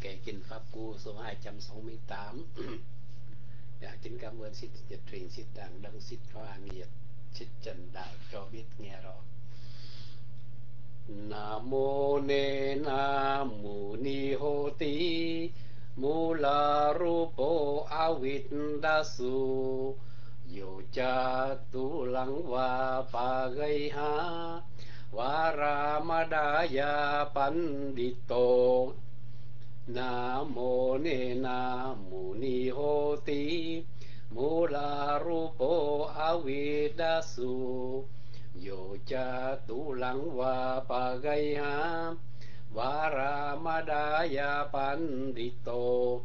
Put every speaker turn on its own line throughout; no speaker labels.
kể kinh Pháp Cú số 268. Dạ, kính cảm ơn Sư Nhật Truyền, Sư Tràng Đông, Sư Hoa Nghiệt, Sư Trần Đạo cho biết nghe rõ. Nam mô Nê Na Mô Ni Hô Tí Mô La Rupo Avidasu Yo Cha Tu Lăng Va Pa Gai Ha Varamadaya Pandito. Nam mô Nê Na Mô Ni Hô Tí Mô La Rupo Avidasu Yo Cha Tu Lăng Va Pa Gai Ha Varamadaya Pandito.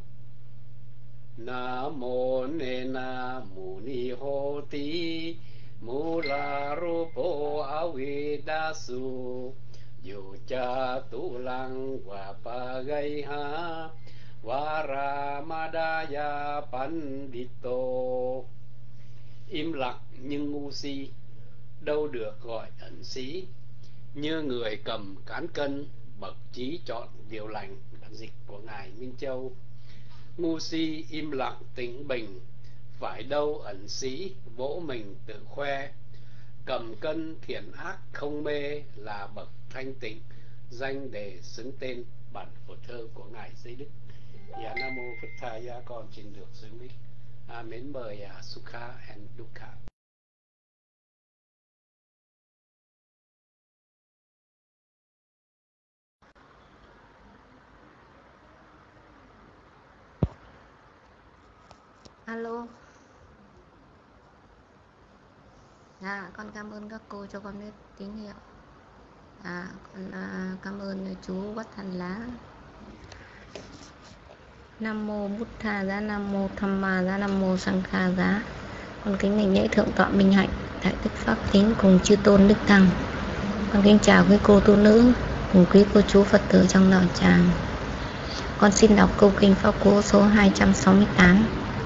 Nam mô Nê Na Mô Ni Hô Tí Mô La Rupo Avidasu Yo Cha Tu Lăng Va Pa Gai Ha Varamadaya Pandito. Im lặng nhưng ngu si, đâu được gọi ẩn sĩ. Như người cầm cán cân, bậc trí chọn điều lành. Bản dịch của Ngài Minh Châu. Ngu si im lặng tĩnh bình, phải đâu ẩn sĩ vỗ mình tự khoe. Cầm cân thiện ác không mê, là bậc thanh tịnh, danh đề xứng tên. Bản phổ thơ của Ngài Giới Đức. Dạ, Nam Mô Phật Thaya, con xin được xứng mic. Mến mời Sukha and Dukha.
Alo. Dạ, con cảm ơn các cô cho con biết tín hiệu. Con cảm ơn chú Quách Thành Lá. Nam mô Bụt Thà Giá, Nam mô Tham Ma Giá, Nam mô Sang Kha Giá. Con kính đảnh lễ Thượng tọa Minh Hạnh, Đại Đức Pháp Tín cùng chư tôn Đức Tăng. Con kính chào quý cô tu nữ cùng quý cô chú Phật tử trong đạo tràng. Con xin đọc câu kinh Pháp Cú số 268.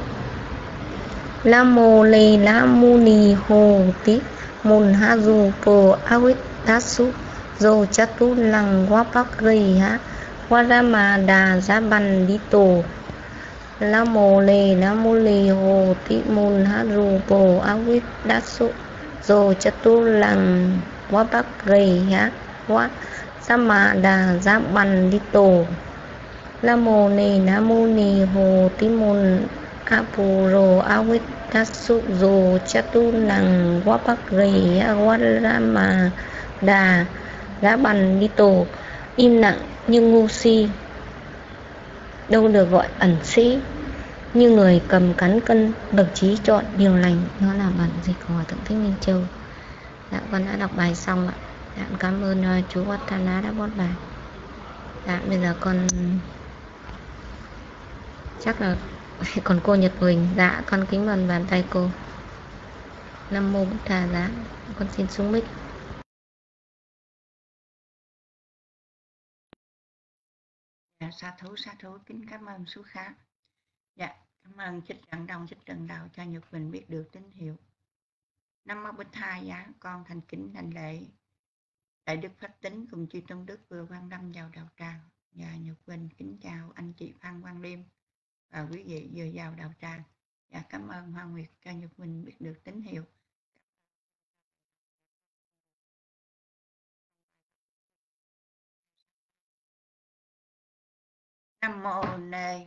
Nam mô Lê La Mu Ni Hồ Tí Môn Ha Du Po Awit Dasu Dô Chatu Lăng Wa Pak Gai Ha Warama Đà Giá Ban Đi Tổ. Nam mô Lê La Mu Ni Hồ Tí Môn Ha Du Po Awit Dasu Dô Chatu Lăng Wa Pak Gai Ha Warama Đà Giá Ban Đi Tổ. Nam mô Ni Nam mô Ni Hồ Tí Môn Apuro Awit Dasu Dô Chatu Lăng Wa Pak Gai Warama Đà Giá Ban Đi Tổ. Im lặng nhưng ngu si, đâu được gọi ẩn sĩ. Như người cầm cán cân, bậc trí chọn điều lành. Đó là bản dịch của Hòa Thượng Thích Minh Châu. Dạ, con đã đọc bài xong ạ. Dạ, cảm ơn chú Quát Tha Lá đã bót bài. Dạ, bây giờ con chắc là còn cô Nhật Huỳnh. Dạ, con kính mời bàn tay cô. Nam mô Bụt Thà Giá. Con xin xuống mic.
Dạ, sa thú kính cảm ơn chú Khá. Dạ, cảm ơn Chích Trần Đông, Chích Trần Đạo cho Nhật Bình biết được tín hiệu. Nam mô Bụt Thà Giá, con thành kính thành lễ Đại Đức Pháp Tín cùng chư tôn đức vừa quan tâm vào đạo tràng. Và Nhật Bình kính chào anh chị Phan Quang Liêm và quý vị vừa vào đạo tràng. Và cảm ơn Hoa Nguyệt cho Nhật Bình biết được tín hiệu. Nam mô Nê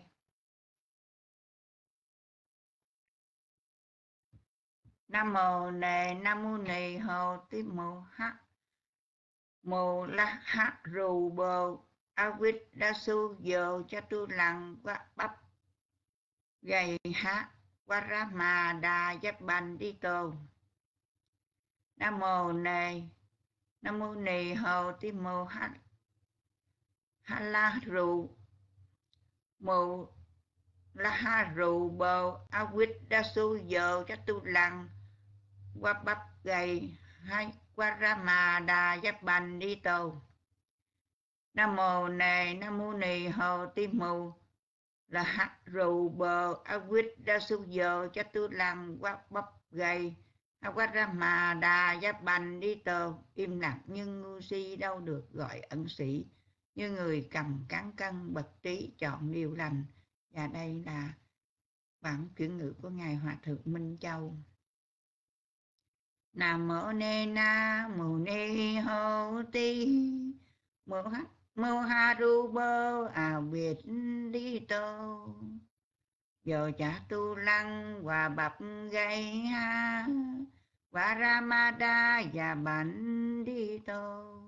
Nam mô Nê Nam mô Ni Hồ Tí Mô Ha Mô La Ha Rù Bồ Awit Dasu Dô Chatu Lăng Wa Bắp Gai Ha Warama Đà Giác Ban Đi Tô. Nam mô Nê Nam mô Ni Hồ Tí Mô Ha La Rù Mô La Ha Rù Bồ Awit Dasu Dô Chatu Lăng Wa Bắp Gai Ha Warama Đà Giác Ban Đi Tô. Nam mô Nê Nam mô Ni Hồ Tí Mô La Ha Rù Bồ Awit Dasu Dô Chatu Lăng Wa Bắp Gai Warama Đà Giác Ban Đi Tô. Im lặng nhưng ngu si, đâu được gọi ẩn sĩ. như người cầm cán cân bậc trí chọn điều lành. Và đây là bản chuyển ngữ của Ngài Hòa Thượng Minh Châu. Nam mô Nê Na Mô Ni Hô Ti Mô Ha Ru Bơ A Việt Đi Tô Giờ Chá Tu Lăng Và Bập Gây Ha Và Ramada Và Bản Đi Tô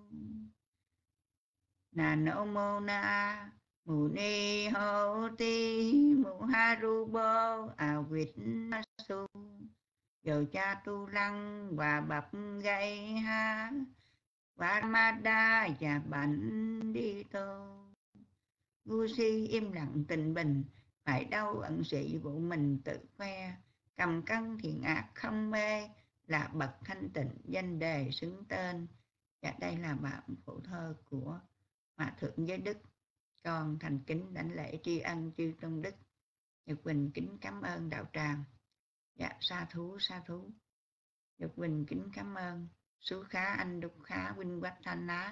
Na Nô Mô Na Mô Ni Hô Ti Mô Ha Ru Bơ A Việt Su Giờ Cha Tu Lăng Và Bập Gây Ha Và Ramada Và Bản Đi Tô. Ngu si im lặng tình bình, phải đâu ẩn sĩ vụ mình tự khoe. Cầm cân thiện ác không mê, là bậc thanh tịnh danh đề xứng tên. Và đây là bản phổ thơ của Hòa Thượng Giới Đức. Con thành kính đảnh lễ tri ân chư tôn đức. Nhật Quỳnh kính cảm ơn đạo tràng. Dạ sa thú sa thú. Nhật Quỳnh kính cảm ơn Sú Khá, Anh Đúc Khá, Vinh Quách Thanh Lá,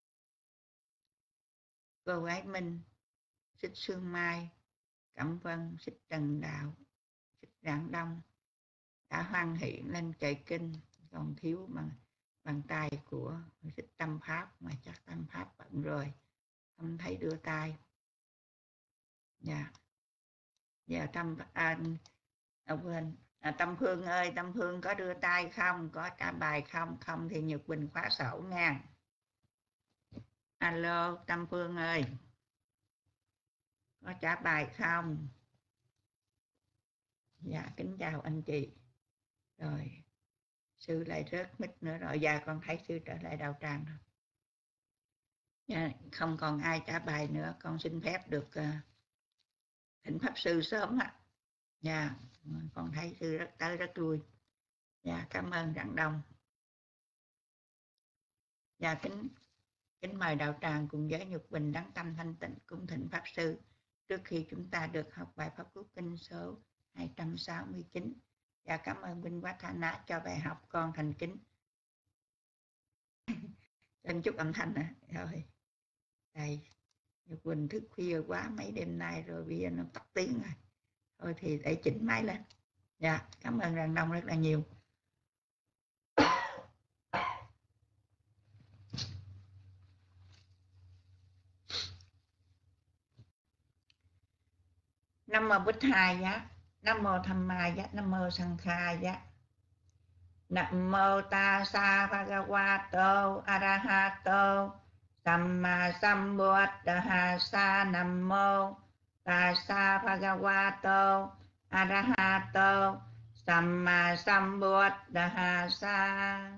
cô Ái Minh, Xích Sương Mai, Cẩm Vân, Xích Trần Đạo, Xích Rạng Đông đã hoan hiện lên kệ kinh. Còn thiếu bằng tay của Xích Tâm Pháp, mà chắc Tâm Pháp bận rồi, không thấy đưa tay. Dạ. Giờ Tâm Phương ơi, Tâm Phương có đưa tay không? Có trả bài không? Không thì Nhật Bình khóa sổ nha. Alo, Tâm Phương ơi, có trả bài không? Dạ, kính chào anh chị. Rồi, sư lại rớt mic nữa rồi. Dạ, con thấy sư trở lại đạo tràng rồi. Dạ, không còn ai trả bài nữa, con xin phép được thỉnh pháp sư sớm ạ. Dạ, con thấy sư rất vui. Dạ, cảm ơn Rạng Đông. Dạ, kính mời đạo tràng cùng với Nhật Bình đắng tâm thanh tịnh cung thỉnh pháp sư trước khi chúng ta được học bài pháp cú kinh số 269. Dạ, cảm ơn Vinh Quách Thanh Á cho bài học, con thành kính. Lên chút âm thanh nè. Rồi, đây, Nhật Bình thức khuya quá mấy đêm nay rồi, bây giờ nó tắt tiếng rồi. Thôi thì để chỉnh máy lên. Dạ, cảm ơn Rạng Đông rất là nhiều. Nam mô Bích Hai Giá, Nam mô Tham Ma Giá, Nam mô Sang Kha Giá. Nam mô Tassa Bhagavato Arahato Samma Sambuddhassa. Nam mô Tassa Bhagavato Arahato Samma Sambuddhassa.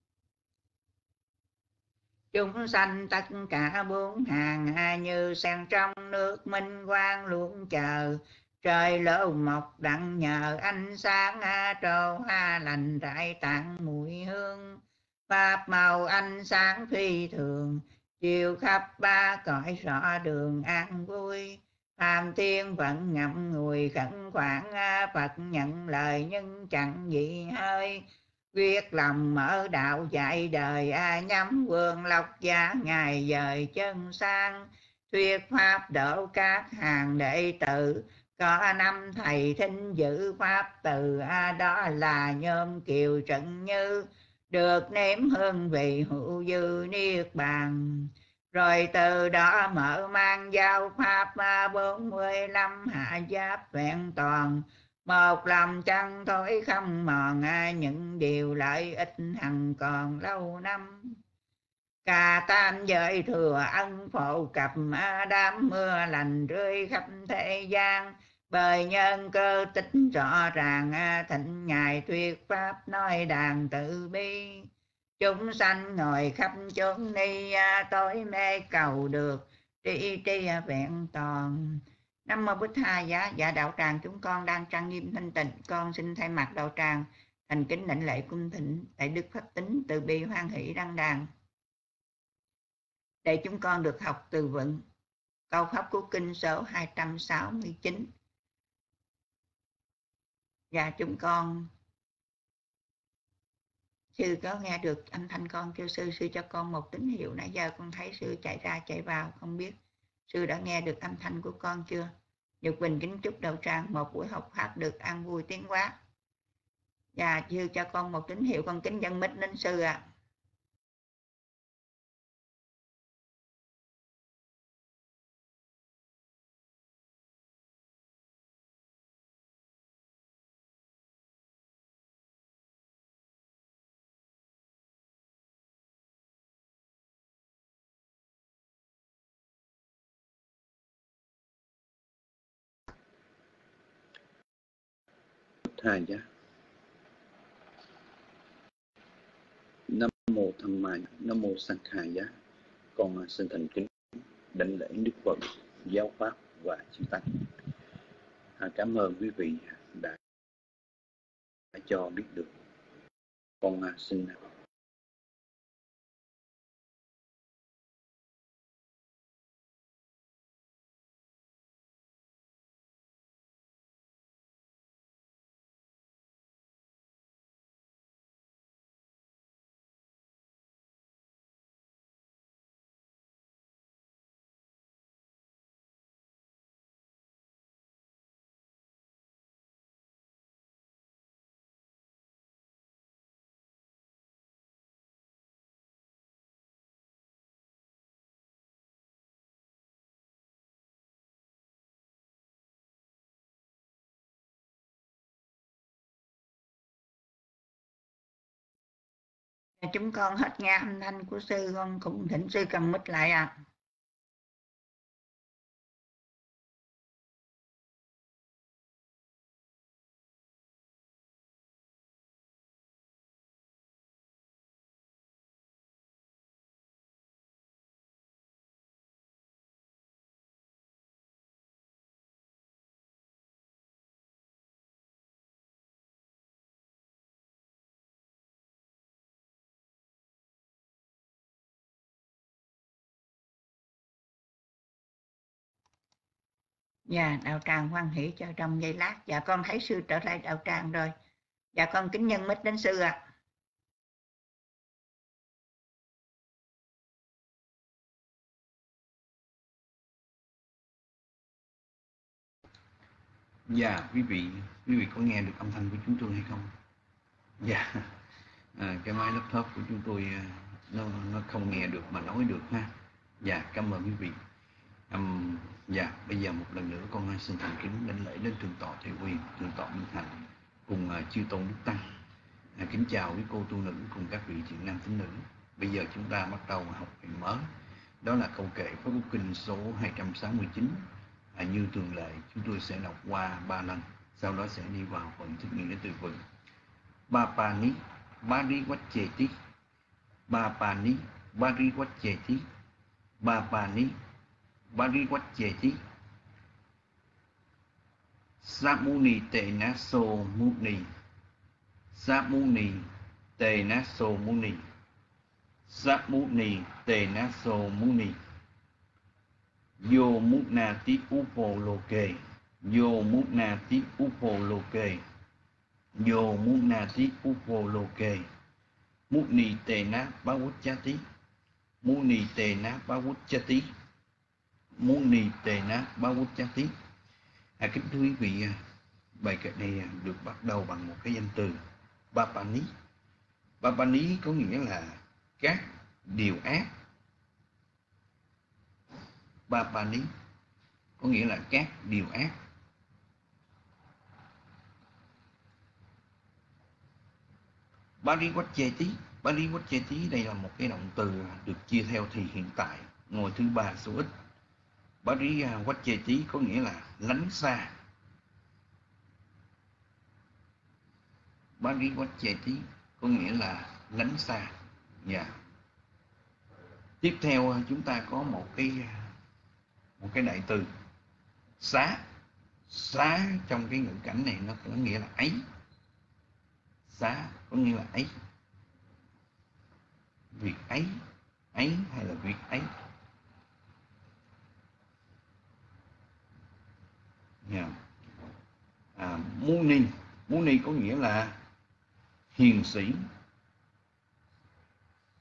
Chúng sanh tất cả bốn hàng như sen trong nước minh quang luôn chờ. Trời lỡ mọc đặng nhờ ánh sáng trâu hoa lành rải tặng mùi hương. Pháp màu ánh sáng phi thường, chiều khắp ba cõi rõ đường an vui. Phàm thiên vẫn ngậm ngùi khẩn khoản, Phật nhận lời nhưng chẳng dị hơi. Quyết lòng mở đạo dạy đời, nhắm vườn lộc gia ngày dời chân sang. Thuyết pháp độ các hàng đệ tử, có năm thầy thính giữ pháp từ, đó là Nhôm Kiều Trần Như. Được nếm hương vị hữu dư niết bàn, rồi từ đó mở mang giao pháp 45 hạ giáp vẹn toàn. Một lòng chân thối không mòn, những điều lợi ích hằng còn lâu năm. Cả tam giới thừa ân phổ cập, đám mưa lành rơi khắp thế gian. Bởi nhân cơ tích rõ ràng, thịnh ngài thuyết pháp nói đàn tự bi. Chúng sanh ngồi khắp chốn ni, tối mê cầu được tri tri vẹn toàn. Nam mô Bích Hai Giá. Dạ đạo tràng chúng con đang trang nghiêm thanh tịnh, con xin thay mặt đạo tràng thành kính đảnh lễ cung thỉnh đại đức pháp tính từ bi hoan hỷ đăng đàn, để chúng con được học từ vựng câu pháp cú kinh số 269. Và chúng con Sư có nghe được âm thanh con chưa sư? Sư cho con một tín hiệu, nãy giờ con thấy sư chạy ra chạy vào, không biết sư đã nghe được âm thanh của con chưa? Nhật Bình kính chúc đạo tràng một buổi học pháp được an vui tiến hóa. Dạ, sư cho con một tín hiệu, con kính dân mít đến sư ạ.
Tha giá. Nam mô Tham Mai, Nam mô Sang Kha giá. Con xin thành kính đảnh lễ Đức Phật, giáo pháp và chư tăng. Cảm ơn quý vị đã cho biết được. Con xin
Chúng con hết nghe âm thanh của sư, con cũng thỉnh sư cầm mic lại ạ. Dạ, đạo tràng hoan hỷ cho trong giây lát. Dạ, con thấy sư trở lại đạo tràng rồi. Dạ, con kính nhân mic đến sư ạ.
Dạ, quý vị có nghe được âm thanh của chúng tôi hay không? Dạ, cái máy laptop của chúng tôi nó không nghe được mà nói được ha. Dạ, cảm ơn quý vị. Dạ, bây giờ một lần nữa con xin thành kính đảnh lễ đến Thượng tọa Thầy Huyền, Thượng tọa Minh Thành cùng chư tôn đức tăng. Kính chào quý cô tu nữ cùng các vị thiện nam tín nữ. Bây giờ chúng ta bắt đầu học phần mới. Đó là câu kệ Pháp Quốc Kinh số 269. Như thường lệ, chúng tôi sẽ đọc qua 3 lần, sau đó sẽ đi vào phần thích nghĩa từ vựng. Bapani Bariwacheti, Bapani Bariwacheti, Bapani Bariwacheti. Samuni Tenaso Muni, Samuni Tenaso Muni, Samuni Tenaso Muni. Yo Muknati Upoloke, Yo Muknati Upoloke, Yo Muknati Upoloke. Muni Tena Bawuchati, Muni Tena Bawuchati, Muni Tena Bawuchati. Kính thưa quý vị, bài kệ này được bắt đầu bằng một cái danh từ Bapani. Bapani có nghĩa là các điều ác. Bapani có nghĩa là các điều ác. Bariwacheti đây là một cái động từ được chia theo thì hiện tại, ngôi thứ ba số ít. Bariwacheti có nghĩa là lánh xa. Bariwacheti có nghĩa là lánh xa. Dạ. Tiếp theo chúng ta có một cái đại từ xá. Xá trong cái ngữ cảnh này nó có nghĩa là ấy. Xá có nghĩa là ấy. Việc ấy, ấy hay là việc ấy. Yeah. Muni có nghĩa là hiền sĩ.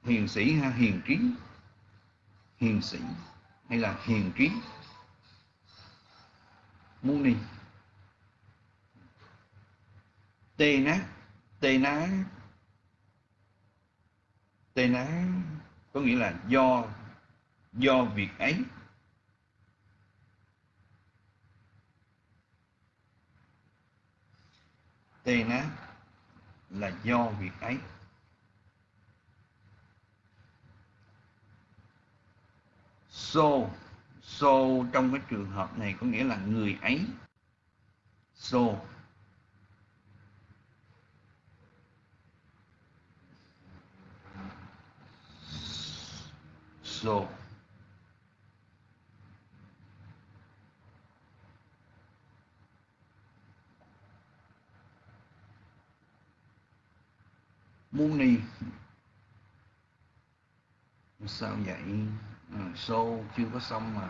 hiền sĩ ha, hiền trí, hiền sĩ hay là hiền trí. Muni. Tê ná. Tê ná. Tê ná có nghĩa là do việc ấy. Tê ná là do việc ấy. So trong cái trường hợp này có nghĩa là người ấy. So Muni. Sao vậy? So chưa có xong mà.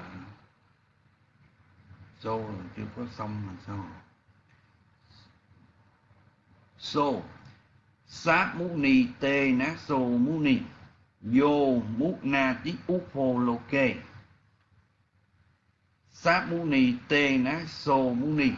So chưa có xong mà sao? So Sát Muni Tê Ná So Muni Yo Mukna Tí Upo Loke. Sát Muni Tê Ná So Muni.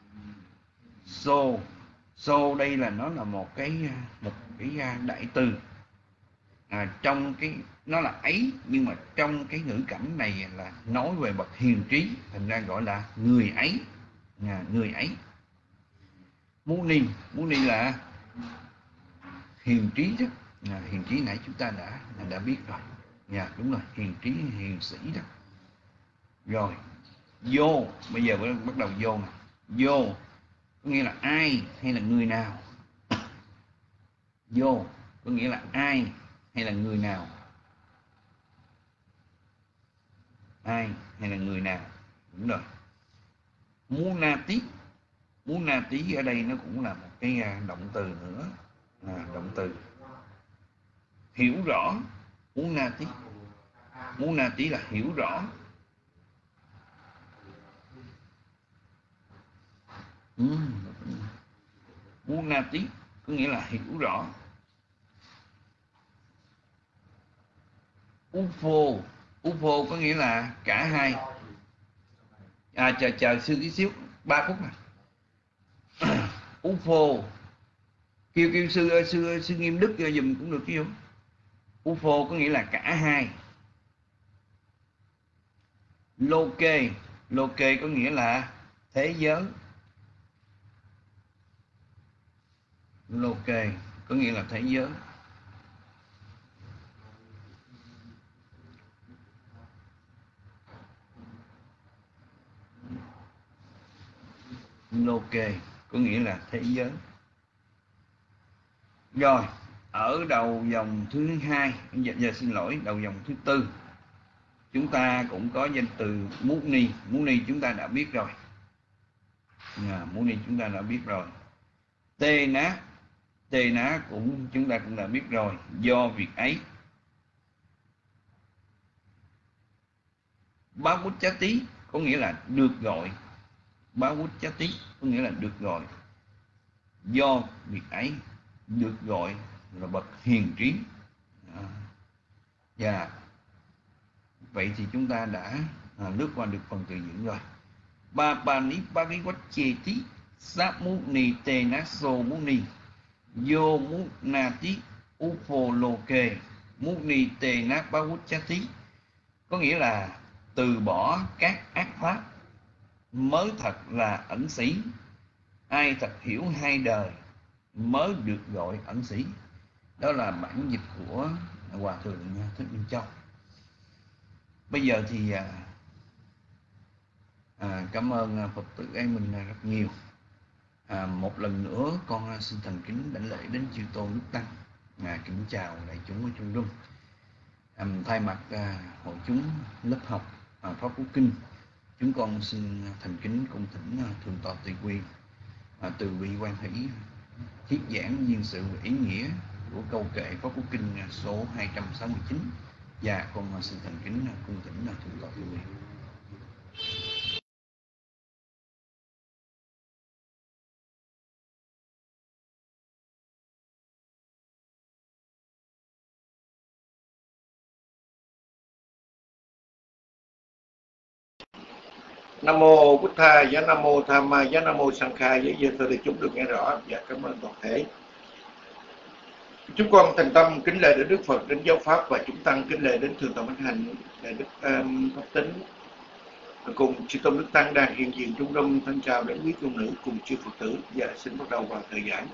So đây là nó là một cái đại từ. Trong cái nó là ấy, nhưng mà trong cái ngữ cảnh này là nói về bậc hiền trí, thành ra gọi là người ấy. Người ấy. Muni là hiền trí đó. Hiền trí nãy chúng ta đã biết rồi. Đúng rồi, hiền trí, hiền sĩ đó. Rồi vô, bây giờ bắt đầu vô nè. Vô có nghĩa là ai hay là người nào. Vô có nghĩa là ai hay là người nào. Ai hay là người nào. Đúng rồi. Munati ở đây nó cũng là một cái động từ nữa. Động từ hiểu rõ. Munati là hiểu rõ. Munati có nghĩa là hiểu rõ. Ufo có nghĩa là cả hai. Chờ sư tí xíu, 3 phút nè. Ufo kêu sư Nghiêm Đức dùm cũng được chứ. Ufo có nghĩa là cả hai. Loke có nghĩa là thế giới. Loke có nghĩa là thế giới. Loke có nghĩa là thế giới. Rồi, ở đầu dòng thứ hai, giờ xin lỗi, đầu dòng thứ tư, chúng ta cũng có danh từ Muni. Muni chúng ta đã biết rồi. Muni chúng ta đã biết rồi. Tê ná cũng chúng ta cũng đã biết rồi, do việc ấy. Bá bút chá tí có nghĩa là được gọi. Bá bút chá tí có nghĩa là được gọi. Do việc ấy, được gọi là bậc hiền trí. Vậy thì chúng ta đã lướt qua được phần từ vựng rồi. Ba pa ni pa ri quát chê tí sát mú ni tê ná sô mú ni yo mú na tí upo lô kê mú ni tê ná pa quát chá tí, có nghĩa là từ bỏ các ác pháp mới thật là ẩn sĩ. Ai thật hiểu hai đời mới được gọi ẩn sĩ. Đó là bản dịch của Hòa Thượng Thích Minh Châu. Bây giờ thì cảm ơn Phật tử em mình rất nhiều. Một lần nữa con xin thành kính đảnh lễ đến chư tôn đức tăng, kính chào đại chúng ở trong room. Thay mặt hội chúng lớp học Pháp Cú Kinh, chúng con xin thành kính cung thỉnh thượng tọa Tùy Quyền từ vị quan hỷ thuyết giảng duyên sự và ý nghĩa của câu kệ Pháp Cú Kinh số 269, và con xin thành kính cung thỉnh thượng tọa Tùy Quyền.
Nam mô Bụt Tha, giá Nam mô Tham Ma, giá Nam mô Sang Kha. Với giờ tôi được chúng được nghe rõ. Dạ cảm ơn toàn thể. Chúng con thành tâm kính lễ đến Đức Phật, đến giáo pháp và chúng tăng kính lễ đến Thượng tọa Minh Hạnh, Đức Pháp Tính cùng chư tôn đức tăng đang hiện diện trung đông. Thân chào đến quý tôn nữ cùng chư Phật tử. Dạ xin bắt đầu vào thời giảng.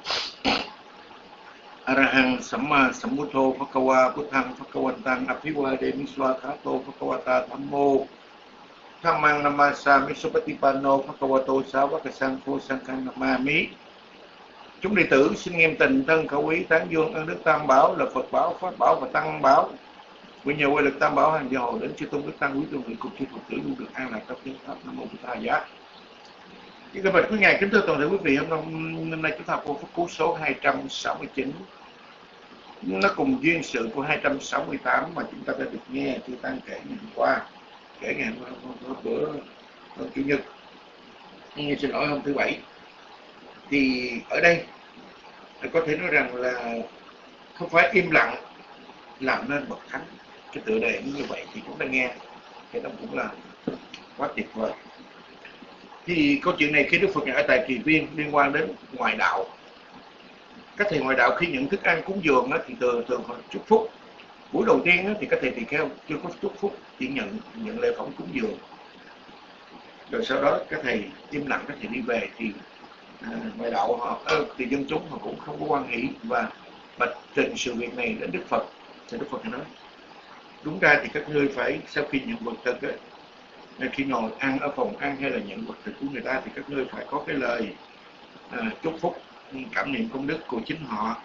Arahang Samma Sambuddho Phakawa Buddhang Phakawantang Abhiwademi Swakato Phakawata Thammo Dhammang Namasami Supatipano Phakawato Sāvaka-sangho Saṅghang Namami. Chúng đệ tử xin nghiêm tình thân khẩu quý tán dương ơn đức Tam Bảo là Phật Bảo, Pháp Bảo và Tăng Bảo. Vì nhờ quay lực Tam Bảo hàng gia hộ đến chư tôn đức tăng quý tôn nữ cùng chư Phật tử luôn được an lạc trong tiếng pháp. Nam mô Bụt Tha giá. Các bạn quý ngài kính thưa toàn thể quý vị, hôm nay chúng ta có pháp cú số 269. Nó cùng duyên sự của 268 mà chúng ta đã được nghe chư tăng kể ngày hôm qua, kể ngày hôm bữa Chủ nhật, xin lỗi hôm thứ Bảy. Thì ở đây có thể nói rằng là không phải im lặng làm nên bậc thánh. Cái tựa đề như vậy thì chúng ta nghe cái đó cũng là quá tuyệt vời. Thì câu chuyện này khi Đức Phật ở tại Kỳ Viên liên quan đến ngoại đạo. Các thầy ngoại đạo khi nhận thức ăn cúng dường thì thường họ chúc phúc. Buổi đầu tiên thì các thầy tỳ kheo chưa có chúc phúc, chỉ nhận lễ phẩm cúng dường. Rồi sau đó các thầy im lặng, các thầy đi về thì ngoại đạo họ thì dân chúng họ cũng không có quan hỷ và trình sự việc này đến Đức Phật. Thì Đức Phật nói đúng ra thì các ngươi phải sau khi nhận vật thực ấy, khi ngồi ăn ở phòng ăn hay là nhận vật thực của người ta thì các ngươi phải có cái lời chúc phúc, cảm niệm công đức của chính họ.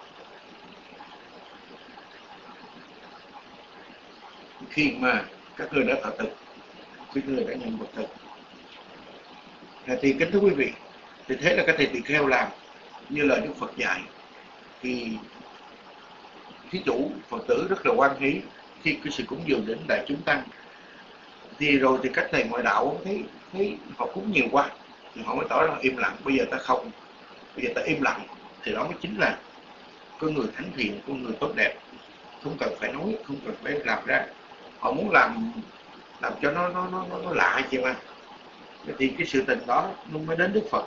Khi mà các ngươi đã thọ thực, các ngươi đã nhận vật thực. Thì kính thưa quý vị, thì thế là các thầy tỳ kheo làm như lời Đức Phật dạy. Thì thí chủ Phật tử rất là hoan hỷ khi cái sự cúng dường đến đại chúng tăng. Thì rồi thì các thầy ngoại đạo thấy họ cúng nhiều quá thì họ mới tỏ ra im lặng. Bây giờ ta không, bây giờ ta im lặng thì đó mới chính là con người thánh thiện, con người tốt đẹp, không cần phải nói, không cần phải làm ra. Họ muốn làm cho nó lạ chị mà. Thì cái sự tình đó nó mới đến Đức Phật.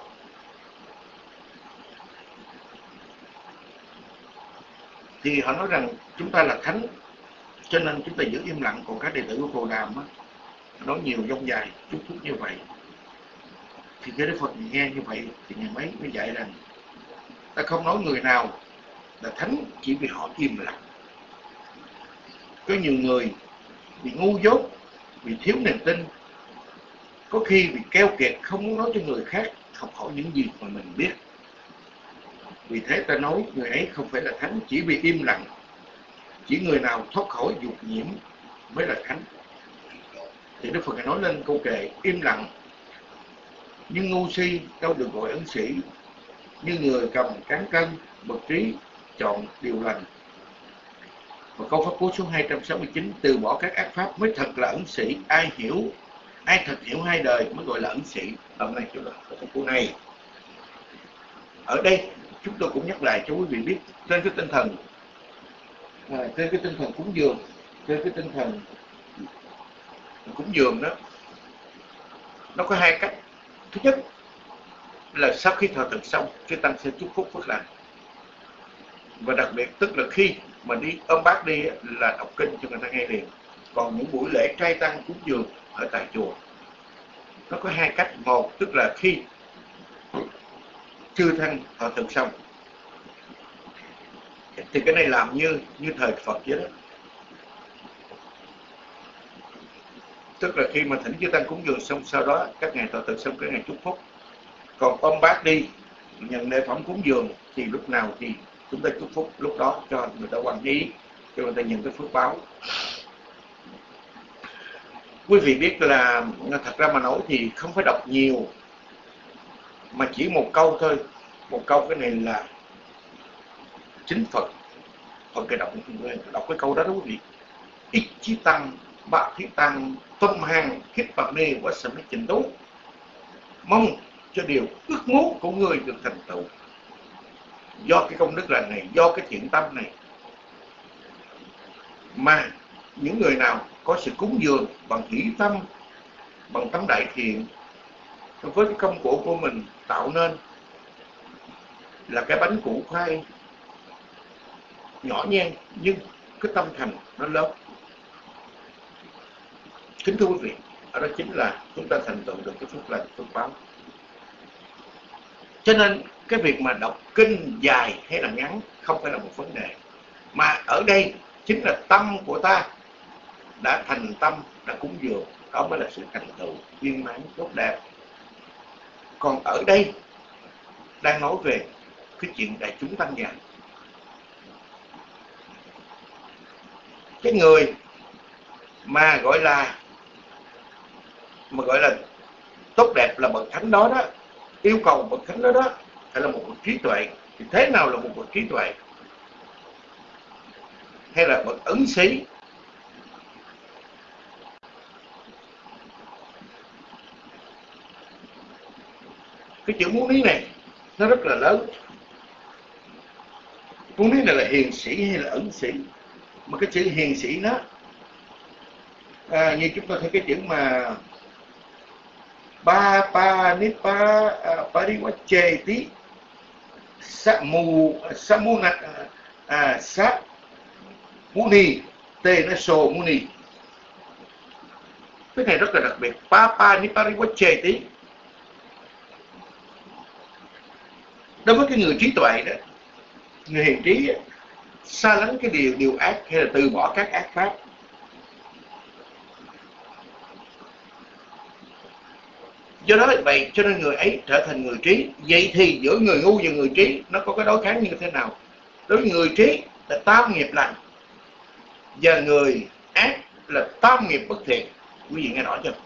Thì họ nói rằng chúng ta là thánh cho nên chúng ta giữ im lặng, còn các đệ tử của Phù Đàm nói nhiều dông dài chúc phúc như vậy. Thì cái Đức Phật nghe như vậy thì ngày mấy mới dạy rằng ta không nói người nào là thánh chỉ vì họ im lặng. Có nhiều người bị ngu dốt, bị thiếu niềm tin, có khi bị keo kiệt không muốn nói cho người khác học hỏi những gì mà mình biết. Vì thế ta nói người ấy không phải là thánh chỉ vì im lặng. Chỉ người nào thoát khỏi dục nhiễm mới là thánh. Thì Đức Phật nói lên câu kệ im lặng nhưng ngu si đâu được gọi ân sĩ, như người cầm cán cân bậc trí chọn điều lành. Và câu pháp cú số 269 từ bỏ các ác pháp mới thật là ẩn sĩ. Ai thật hiểu hai đời mới gọi là ẩn sĩ. Hôm nay chúng ta có pháp cú này. Ở đây chúng tôi cũng nhắc lại cho quý vị biết trên cái tinh thần cúng dường, trên cái tinh thần cúng dường đó, nó có hai cách. Thứ nhất là sau khi thọ thực xong, chư tăng sẽ chúc phúc phước lành. Và đặc biệt tức là khi mà đi ôm bát đi là đọc kinh cho người ta nghe liền. Còn những buổi lễ trai tăng cúng dường ở tại chùa, nó có hai cách. Một tức là khi chư tăng thọ thực xong thì cái này làm như thời Phật vậy đó. Tức là khi mà thỉnh chư tăng cúng dường xong, sau đó các ngày thọ thực xong các ngày chúc phúc. Còn ôm bát đi nhận lễ phẩm cúng dường thì lúc nào thì chúng ta chúc phúc lúc đó cho người ta hoan hỷ, cho người ta nhận cái phước báo. Quý vị biết là thật ra mà nói thì không phải đọc nhiều, mà chỉ một câu thôi. Một câu cái này là chính Phật cái đọc cái câu đó đó quý vị. Ít chí tăng bạc thiết tăng tâm hàng khiết bạc nê quá sớm mới trình tố, mong cho điều ước muốn của người được thành tựu. Do cái công đức lành này, do cái thiện tâm này mà những người nào có sự cúng dường bằng hỷ tâm, bằng tấm đại thiện, với cái công cụ của mình tạo nên là cái bánh củ khoai nhỏ nhen, nhưng cái tâm thành nó lớn. Kính thưa quý vị, ở đó chính là chúng ta thành tựu được cái phước lành, phước báo. Cho nên cái việc mà đọc kinh dài hay là ngắn không phải là một vấn đề, mà ở đây chính là tâm của ta đã thành tâm, đã cúng dường, đó mới là sự thành tựu viên mãn tốt đẹp. Còn ở đây đang nói về cái chuyện đại chúng tăng già. Cái người mà gọi là tốt đẹp là bậc thánh đó đó, yêu cầu bậc thánh đó đó phải là một bậc trí tuệ. Thì thế nào là một bậc trí tuệ? Hay là bậc ấn sĩ? Cái chữ muốn lý này nó rất là lớn. Muốn lý này là hiền sĩ hay là ấn sĩ? Mà cái chữ hiền sĩ nó như chúng ta thấy cái chữ mà ba pa nipa parivache samunat sát muni te na so muni. Cái này rất là đặc biệt. Pa nipa parivache tí. Đối với cái người trí tuệ đó, người hiền trí, xa lánh cái điều ác hay là từ bỏ các ác pháp. Do đó vậy cho nên người ấy trở thành người trí. Vậy thì giữa người ngu và người trí nó có cái đối kháng như thế nào? Đối với người trí là tam nghiệp lành, và người ác là tam nghiệp bất thiện. Quý vị nghe rõ chưa?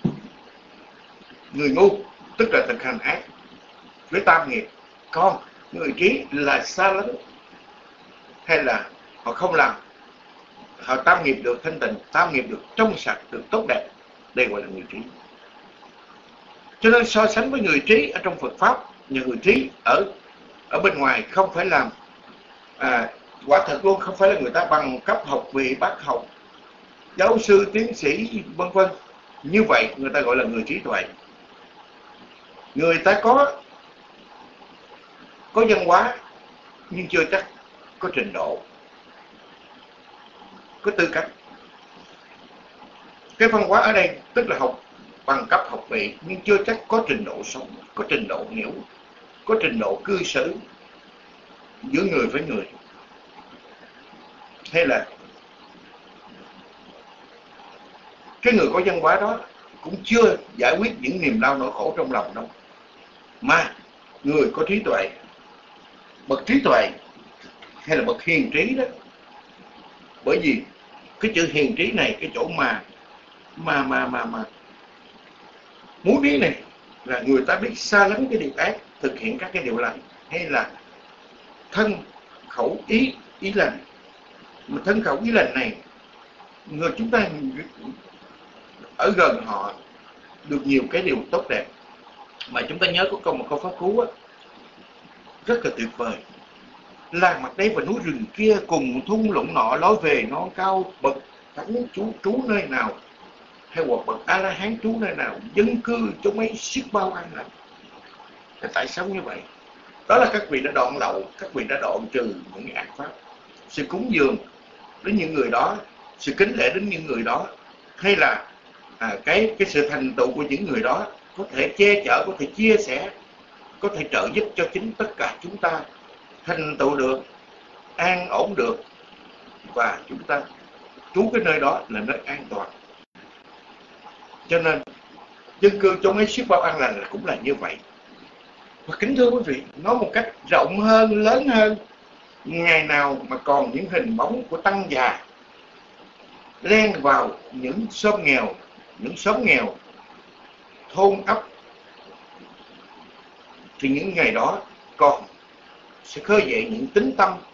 Người ngu tức là thực hành ác với tam nghiệp, còn người trí là xa lánh hay là họ không làm, họ tam nghiệp được thanh tịnh, tam nghiệp được trong sạch, được tốt đẹp, đây gọi là người trí. Cho nên so sánh với người trí ở trong Phật pháp, những người trí ở bên ngoài không phải làm quả thật luôn, không phải là người ta bằng cấp học vị bác học, giáo sư, tiến sĩ vân vân. Như vậy người ta gọi là người trí tuệ. Người ta có văn hóa nhưng chưa chắc có trình độ, có tư cách. Cái văn hóa ở đây tức là học bằng cấp học vị nhưng chưa chắc có trình độ sống, có trình độ hiểu, có trình độ cư xử giữa người với người. Hay là cái người có văn hóa đó cũng chưa giải quyết những niềm đau nỗi khổ trong lòng đâu. Mà người có trí tuệ, bậc trí tuệ hay là bậc hiền trí đó, bởi vì cái chữ hiền trí này, cái chỗ mà muốn trí này là người ta biết xa lánh cái điều ác, thực hiện các cái điều lành, hay là thân khẩu ý lành. Mà thân khẩu ý lành này, người chúng ta ở gần họ được nhiều cái điều tốt đẹp. Mà chúng ta nhớ có một câu pháp cú á, rất là tuyệt vời. Làng mặt đây và núi rừng kia cùng thung lũng nọ, lối về non cao, bậc thánh trú nơi nào, hay hoặc bậc A La Hán trú nơi nào, dân cư trong ấy xiết bao an lành. Tại sao như vậy? Đó là các vị đã đoạn lậu, các vị đã đoạn trừ những cái ác pháp. Sự cúng dường đến những người đó, sự kính lễ đến những người đó, hay là cái sự thành tựu của những người đó có thể che chở, có thể chia sẻ, có thể trợ giúp cho chính tất cả chúng ta thành tựu được, an ổn được, và chúng ta trú cái nơi đó là nơi an toàn. Cho nên dân cư trong ấy xiết bao an lành là cũng là như vậy. Và kính thưa quý vị, nói một cách rộng hơn, lớn hơn, ngày nào mà còn những hình bóng của tăng già len vào những xóm nghèo, những xóm nghèo, thôn ấp, thì những ngày đó còn sẽ khơi dậy những tính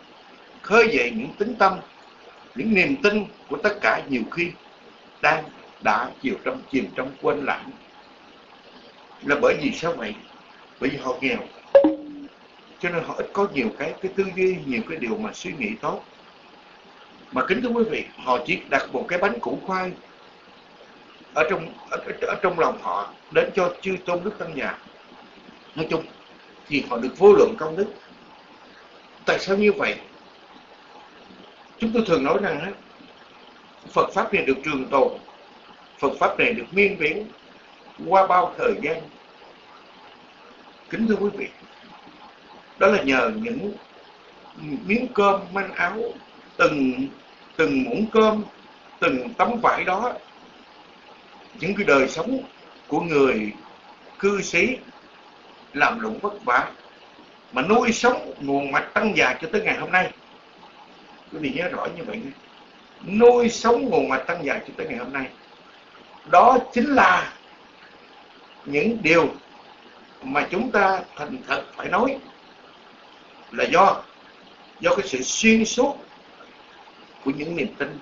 tâm, những niềm tin của tất cả nhiều khi đã chìm trong quên lãng. Là bởi vì sao vậy? Bởi vì họ nghèo, cho nên họ ít có nhiều cái tư duy, nhiều cái điều mà suy nghĩ tốt. Mà kính thưa quý vị, họ chỉ đặt một cái bánh củ khoai ở trong lòng họ đến cho chư tôn đức tăng già. Nói chung thì họ được vô lượng công đức. Tại sao như vậy? Chúng tôi thường nói rằng Phật pháp này được trường tồn, Phật pháp này được miên viễn qua bao thời gian. Kính thưa quý vị, đó là nhờ những miếng cơm manh áo, từng muỗng cơm, từng tấm vải đó, những cái đời sống của người cư sĩ làm lụng vất vả mà nuôi sống nguồn mạch tăng già cho tới ngày hôm nay. Quý vị nhớ rõ như vậy nhé. Nuôi sống nguồn mạch tăng già cho tới ngày hôm nay. Đó chính là những điều mà chúng ta thành thật phải nói là do cái sự xuyên suốt của những niềm tin.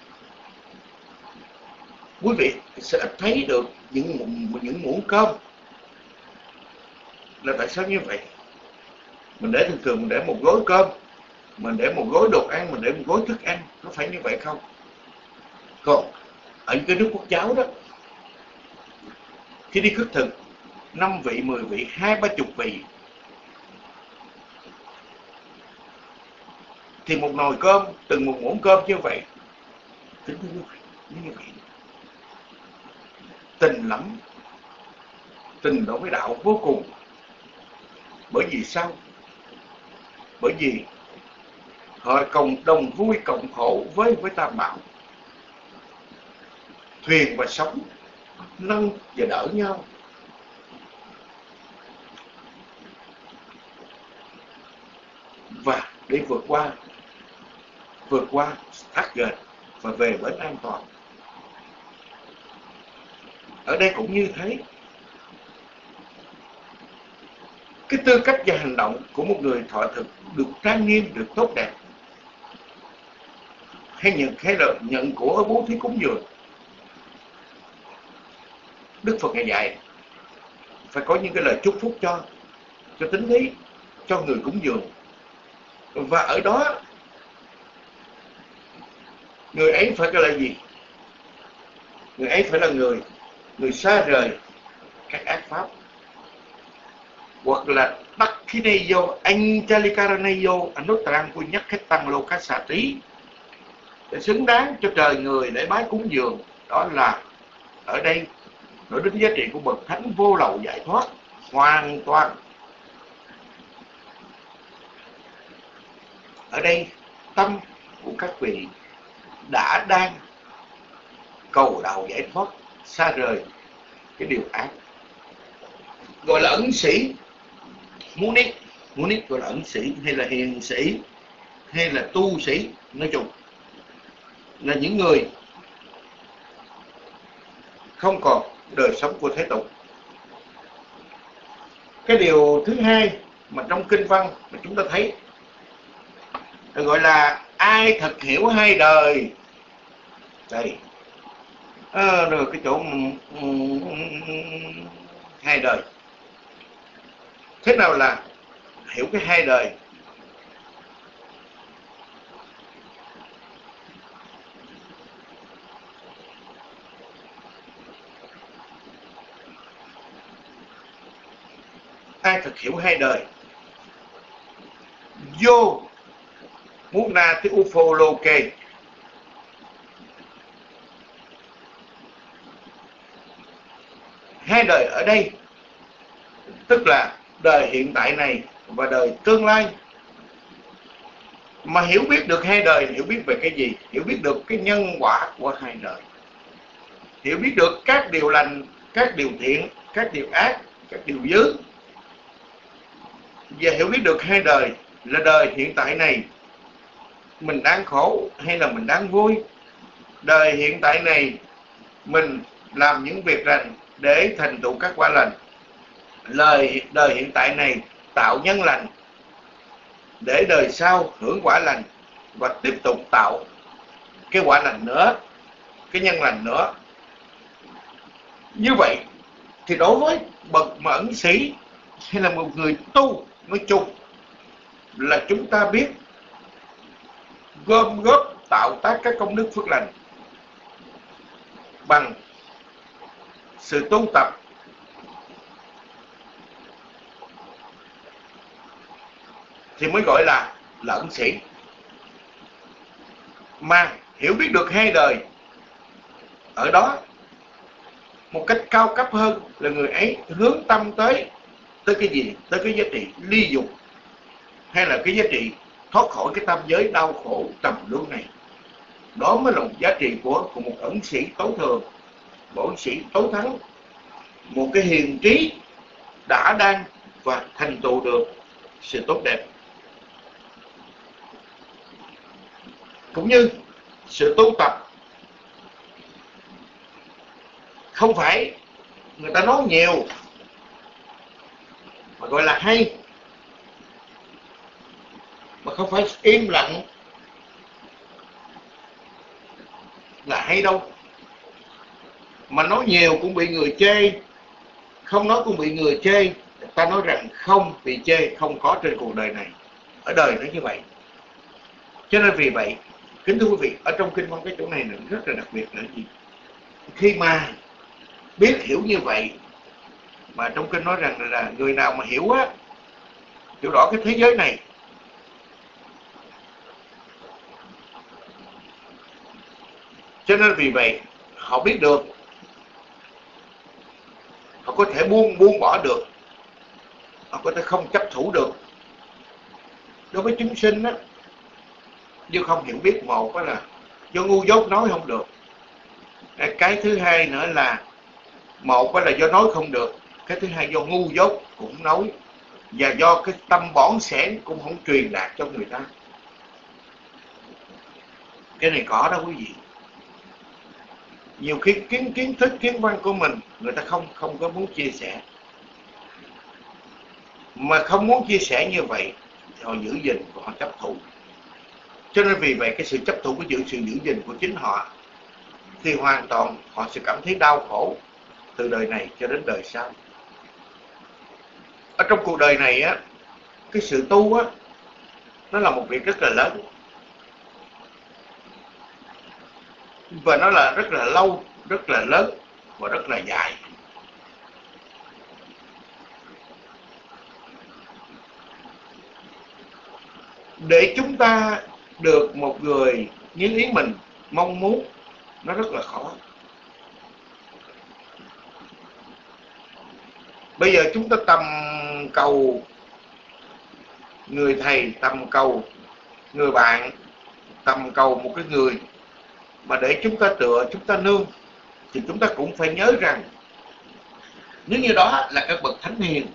Quý vị sẽ thấy được những muỗng cơm. Là tại sao như vậy? Mình để thường mình để một gói cơm, mình để một gói đồ ăn, mình để một gói thức ăn, có phải như vậy không? Còn ở những cái nước Quốc giáo đó, khi đi khất thực 5 vị, 10 vị, 20-30 vị thì một nồi cơm, từng một muỗng cơm như vậy. Tính như vậy. Tình lắm, tình đối với đạo vô cùng. Bởi vì sao? Bởi vì họ cộng đồng vui cộng khổ với tam bảo. Thuyền và sóng nâng và đỡ nhau. Và để vượt qua thác gệt và về bến an toàn. Ở đây cũng như thế. Cái tư cách và hành động của một người thọ thực được trang nghiêm, được tốt đẹp, hay nhận của bố thí cúng dường. Đức Phật Ngài dạy phải có những cái lời chúc phúc cho tín thí, cho người cúng dường. Và ở đó người ấy phải là gì? Người ấy phải là người xa rời các ác pháp, hoặc là Dakhineyo Anjalikareneyo Anuttaraṃ Puñakhetang Lokasati, để xứng đáng cho trời người để bái cúng dường. Đó là ở đây nói đến giá trị của bậc thánh vô lậu giải thoát hoàn toàn. Ở đây tâm của các vị đã đang cầu đạo giải thoát, xa rời cái điều ác, gọi là ẩn sĩ. Munit gọi là ẩn sĩ, hay là hiền sĩ, hay là tu sĩ. Nói chung là những người không còn đời sống của thế tục. Cái điều thứ hai mà trong kinh văn mà chúng ta thấy gọi là ai thật hiểu hai đời. Đây rồi cái chỗ hai đời. Thế nào là hiểu cái hai đời? Ai thật hiểu hai đời? Vô Muna Thi Ufoloke, hai đời ở đây tức là đời hiện tại này và đời tương lai. Mà hiểu biết được hai đời, hiểu biết về cái gì? Hiểu biết được cái nhân quả của hai đời, hiểu biết được các điều lành, các điều thiện, các điều ác, các điều dữ. Và hiểu biết được hai đời là đời hiện tại này mình đang khổ hay là mình đang vui. Đời hiện tại này mình làm những việc lành để thành tựu các quả lành. Đời hiện tại này tạo nhân lành để đời sau hưởng quả lành và tiếp tục tạo cái quả lành nữa, cái nhân lành nữa. Như vậy thì đối với bậc mà ẩn sĩ hay là một người tu nói chung là chúng ta biết gom góp tạo tác các công đức phước lành bằng sự tu tập thì mới gọi là ẩn sĩ. Mà hiểu biết được hai đời ở đó một cách cao cấp hơn là người ấy hướng tâm tới cái gì? Tới cái giá trị ly dục, hay là cái giá trị thoát khỏi cái tam giới đau khổ trầm luân này. Đó mới là một giá trị của một ẩn sĩ tối thượng, một ẩn sĩ tối thắng, một cái hiền trí đã đang và thành tựu được sự tốt đẹp. Cũng như sự tu tập không phải người ta nói nhiều mà gọi là hay, mà không phải im lặng là hay đâu. Mà nói nhiều cũng bị người chê, không nói cũng bị người chê. Ta nói rằng không bị chê không có trên cuộc đời này. Ở đời nó như vậy. Cho nên vì vậy, kính thưa quý vị, ở trong kinh văn cái chỗ này rất là đặc biệt là gì? Khi mà biết hiểu như vậy, mà trong kinh nói rằng là người nào mà hiểu rõ cái thế giới này, cho nên vì vậy họ biết được, họ có thể buông bỏ được, họ có thể không chấp thủ được. Đối với chúng sinh á, do không hiểu biết, một đó là do ngu dốt nói không được. Cái thứ hai nữa là một đó là do nói không được, cái thứ hai do ngu dốt cũng nói, và do cái tâm bỏng sẻn cũng không truyền đạt cho người ta. Cái này có đó quý vị. Nhiều khi kiến thức kiến văn của mình người ta không có muốn chia sẻ, mà không muốn chia sẻ như vậy thì họ giữ gìn và họ chấp thủ. Cho nên vì vậy cái sự chấp thủ với sự giữ gìn của chính họ thì hoàn toàn họ sẽ cảm thấy đau khổ từ đời này cho đến đời sau. Ở trong cuộc đời này á, cái sự tu á, nó là một việc rất là lớn, và nó là rất là lâu, rất là lớn và rất là dài. Để chúng ta được một người như ý mình mong muốn, nó rất là khó. Bây giờ chúng ta tầm cầu người thầy, tầm cầu người bạn, tầm cầu một cái người mà để chúng ta tựa, chúng ta nương, thì chúng ta cũng phải nhớ rằng nếu như đó là các bậc thánh hiền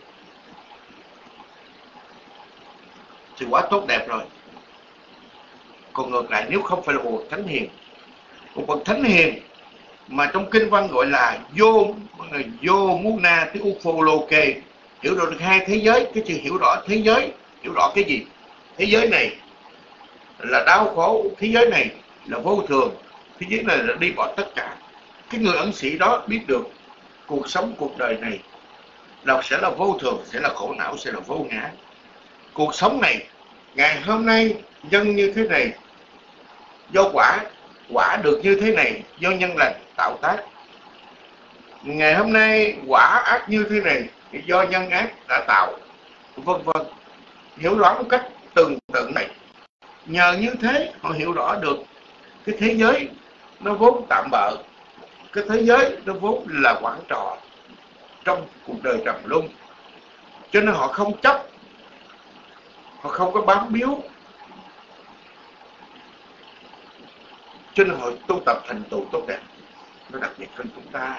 thì quá tốt đẹp rồi. Còn ngược lại, nếu không phải là một bậc thánh hiền, một bậc thánh hiền mà trong kinh văn gọi là vô muna tí ufoloke, hiểu được hai thế giới. Cái chữ hiểu rõ thế giới, hiểu rõ cái gì? Thế giới này là đau khổ, thế giới này là vô thường, thế giới này là đi bỏ tất cả. Cái người ẩn sĩ đó biết được cuộc sống, cuộc đời này sẽ là vô thường, sẽ là khổ não, sẽ là vô ngã. Cuộc sống này ngày hôm nay nhân như thế này do quả được như thế này do nhân lành tạo tác. Ngày hôm nay quả ác như thế này do nhân ác đã tạo, vân vân. Hiểu rõ một cách tường tận này, nhờ như thế họ hiểu rõ được cái thế giới nó vốn tạm bợ, cái thế giới nó vốn là quản trò trong cuộc đời trầm luân. Cho nên họ không chấp, họ không có bám víu, cho nên họ tu tập thành tựu tốt đẹp. Nó đặc biệt hơn chúng ta.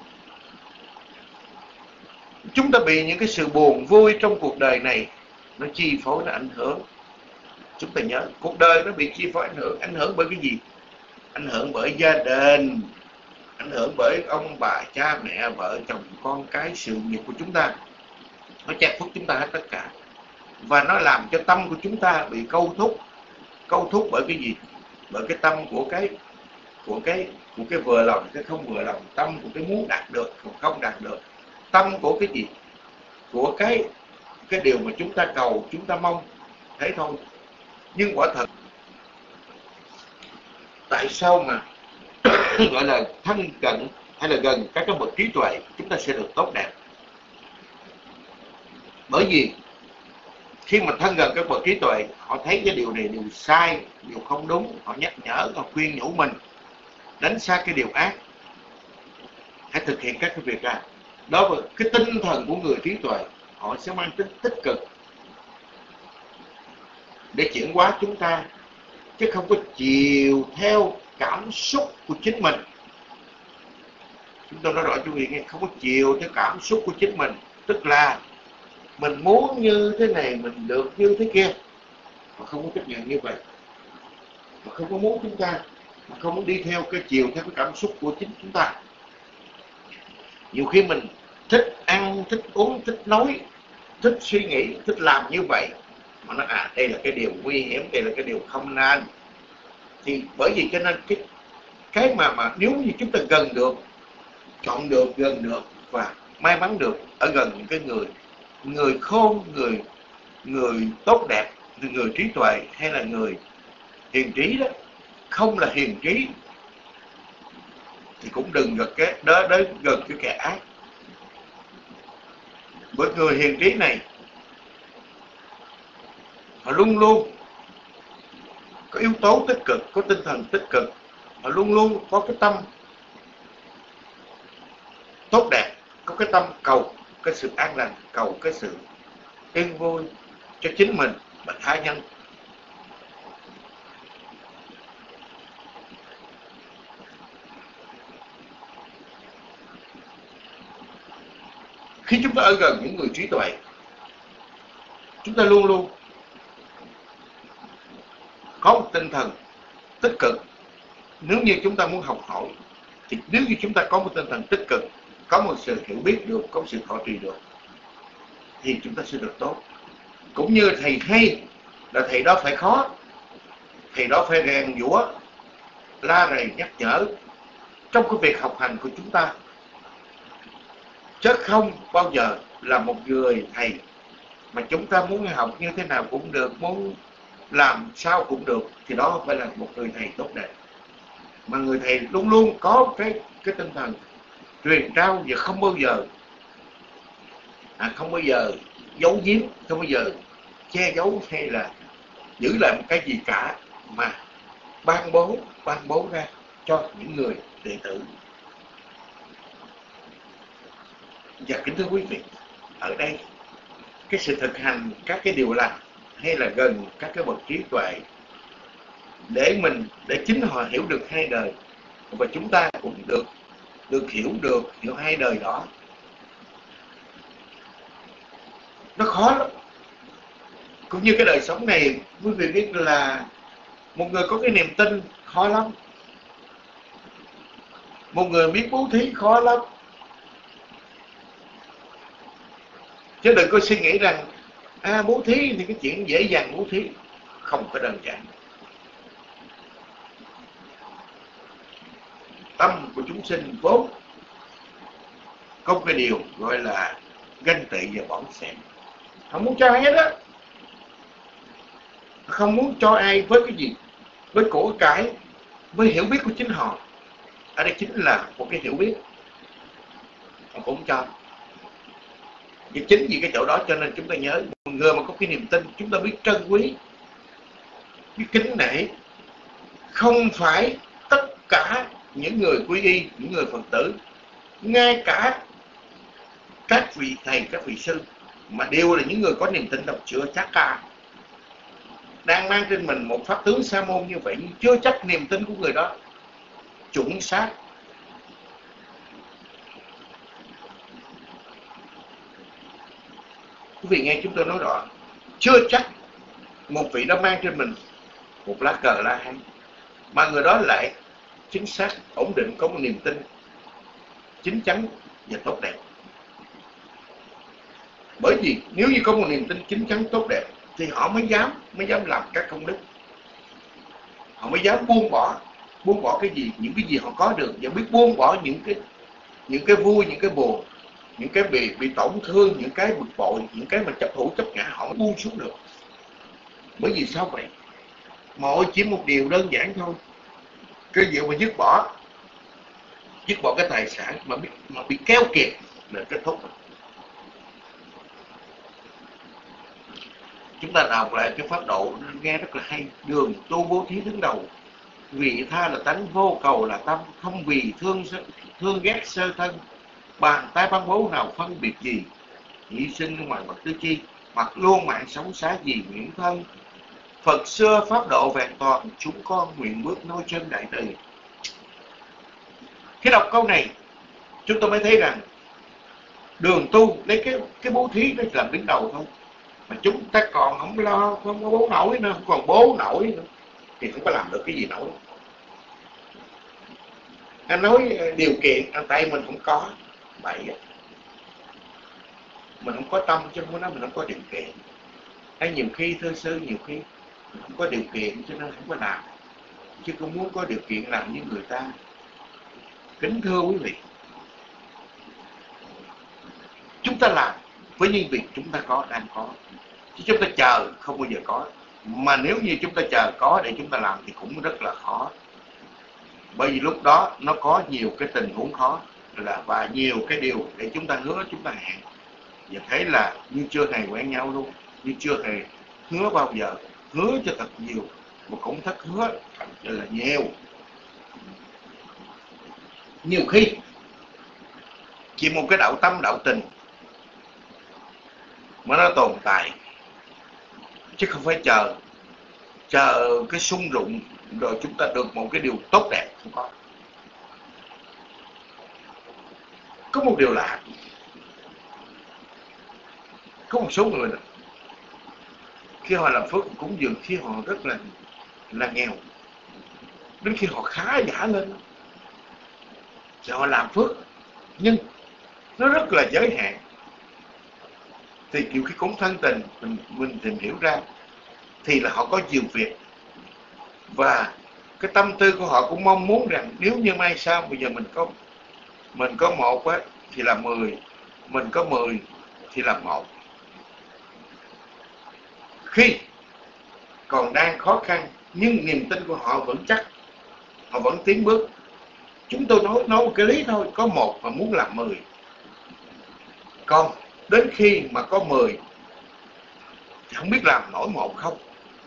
Chúng ta bị những cái sự buồn vui trong cuộc đời này nó chi phối, nó ảnh hưởng. Chúng ta nhớ cuộc đời nó bị chi phối, ảnh hưởng bởi cái gì? Ảnh hưởng bởi gia đình, ảnh hưởng bởi ông bà, cha mẹ, vợ chồng, con cái, sự nghiệp của chúng ta. Nó che khuất chúng ta hết tất cả. Và nó làm cho tâm của chúng ta bị câu thúc bởi cái gì? Bởi cái tâm của cái vừa lòng, cái không vừa lòng, tâm của cái muốn đạt được, không đạt được, tâm của cái gì? Của cái điều mà chúng ta cầu, chúng ta mong, thế thôi. Nhưng quả thật, tại sao mà gọi là thân cận hay là gần các cái bậc trí tuệ, chúng ta sẽ được tốt đẹp. Bởi vì khi mà thân gần các bậc trí tuệ, họ thấy cái điều này điều sai, điều không đúng, họ nhắc nhở, họ khuyên nhủ mình đánh xa cái điều ác, hãy thực hiện các cái việc ra. Đó là cái tinh thần của người trí tuệ, họ sẽ mang tính tích cực để chuyển hóa chúng ta, chứ không có chiều theo cảm xúc của chính mình. Chúng tôi nói rõ chú ý nghe, không có chiều theo cảm xúc của chính mình, tức là mình muốn như thế này, mình được như thế kia, mà không có chấp nhận như vậy, mà không có muốn chúng ta, mà không muốn đi theo cái chiều theo cái cảm xúc của chính chúng ta. Nhiều khi mình thích ăn, thích uống, thích nói, thích suy nghĩ, thích làm như vậy, mà nó đây là cái điều nguy hiểm, đây là cái điều không nên. Thì bởi vì cho nên cái mà nếu như chúng ta gần được, chọn được, gần được và may mắn được ở gần những cái người khôn, người tốt đẹp, người trí tuệ hay là người hiền trí đó, không là hiền trí thì cũng đừng gần cái kẻ ác. Bởi người hiền trí này họ luôn luôn có yếu tố tích cực, có tinh thần tích cực, họ luôn luôn có cái tâm tốt đẹp, có cái tâm cầu cái sự an lành, cầu cái sự yên vui cho chính mình và tha nhân. Khi chúng ta ở gần những người trí tuệ, chúng ta luôn luôn có một tinh thần tích cực. Nếu như chúng ta muốn học hỏi, thì nếu như chúng ta có một tinh thần tích cực, có một sự hiểu biết được, có một sự thọ trì được, thì chúng ta sẽ được tốt. Cũng như thầy hay là thầy đó phải khó, thầy đó phải rèn giũa, la rầy nhắc nhở trong cái việc học hành của chúng ta, chứ không bao giờ là một người thầy mà chúng ta muốn học như thế nào cũng được, muốn làm sao cũng được, thì đó không phải là một người thầy tốt đẹp. Mà người thầy luôn luôn có cái tinh thần truyền trao và không bao giờ giấu giếm, không bao giờ che giấu hay là giữ lại một cái gì cả, mà ban bố ra cho những người đệ tử. Và kính thưa quý vị, ở đây cái sự thực hành các cái điều lành hay là gần các cái bậc trí tuệ để chính họ hiểu được hai đời, và chúng ta cũng được hiểu hai đời đó, nó khó lắm. Cũng như cái đời sống này, quý vị biết là một người có cái niềm tin khó lắm, một người biết bố thí khó lắm. Chứ đừng có suy nghĩ rằng bố thí thì cái chuyện dễ dàng bố thí, không có đơn giản. Tâm của chúng sinh vốn có một cái điều gọi là ganh tị và bỏng sẻn, không muốn cho ai hết á, không muốn cho ai với cái gì, với của cải, với hiểu biết của chính họ. Ở đây chính là một cái hiểu biết, họ cũng cho. Và chính vì cái chỗ đó cho nên chúng ta nhớ, một người mà có cái niềm tin, chúng ta biết trân quý, biết kính nể. Không phải tất cả những người quy y, những người Phật tử, ngay cả các vị thầy, các vị sư, mà đều là những người có niềm tin đâu, chưa chắc cả. Đang mang trên mình một pháp tướng sa môn như vậy, nhưng chưa chắc niềm tin của người đó chuẩn xác. Quý vị nghe chúng tôi nói rõ, chưa chắc một vị đó mang trên mình một lá cờ La Hán mà người đó lại chính xác, ổn định, có một niềm tin chín chắn và tốt đẹp. Bởi vì nếu như có một niềm tin chín chắn tốt đẹp thì họ mới dám làm các công đức. Họ mới dám buông bỏ cái gì, những cái gì họ có được, và biết buông bỏ những cái vui, những cái buồn, những cái bị tổn thương, những cái bực bội, những cái mà chấp thủ chấp ngã, họ mới buông xuống được. Bởi vì sao vậy? Chỉ một điều đơn giản thôi, cái việc mà dứt bỏ dứt bỏ cái tài sản mà bị kéo kiệt là kết thúc. Chúng ta đọc lại cái pháp độ nghe rất là hay. Đường tu bố thí đứng đầu, vị tha là tánh, vô cầu là tâm, không vì thương ghét sơ thân, bàn tay ban bố nào phân biệt gì, hy sinh ngoài vật tư chi, mặc luôn mạng sống xá gì nguyện thân. Phật xưa pháp độ vẹn toàn, chúng con nguyện bước nôi chân đại từ. Khi đọc câu này, chúng tôi mới thấy rằng đường tu lấy cái bố thí nó làm đứng đầu thôi, mà chúng ta còn không lo, không có bố nổi nữa, không còn bố nổi nữa thì không có làm được cái gì nổi. Anh nói điều kiện anh tay mình không có, vậy mình không có tâm chứ không có nói mình không có điều kiện. Hay nhiều khi thưa sư, nhiều khi mình không có điều kiện cho nên không có làm, chứ không muốn có điều kiện làm như người ta. Kính thưa quý vị, chúng ta làm với những việc chúng ta có, đang có, chứ chúng ta chờ không bao giờ có. Mà nếu như chúng ta chờ có để chúng ta làm thì cũng rất là khó, bởi vì lúc đó nó có nhiều cái tình huống khó và nhiều cái điều để chúng ta hứa, chúng ta hẹn và thấy là như chưa hề quen nhau luôn, như chưa hề hứa bao giờ, hứa cho thật nhiều mà cũng thất hứa thật là nhiều. Nhiều khi chỉ một cái đạo tâm, đạo tình mà nó tồn tại, chứ không phải chờ cái sung rụng rồi chúng ta được một cái điều tốt đẹp, không có. Có một điều lạ, có một số người khi họ làm phước cúng dường, khi họ rất là nghèo, đến khi họ khá giả lên thì họ làm phước, nhưng nó rất là giới hạn. Thì nhiều khi cũng thân tình mình tìm hiểu ra thì là họ có nhiều việc, và cái tâm tư của họ cũng mong muốn rằng nếu như mai sau bây giờ mình có một á, thì là 10, mình có 10 thì là 1. Khi còn đang khó khăn nhưng niềm tin của họ vẫn chắc, họ vẫn tiến bước. Chúng tôi nói một cái lý thôi, có 1 mà muốn làm 10. Còn đến khi mà có 10 thì không biết làm nổi 1 không.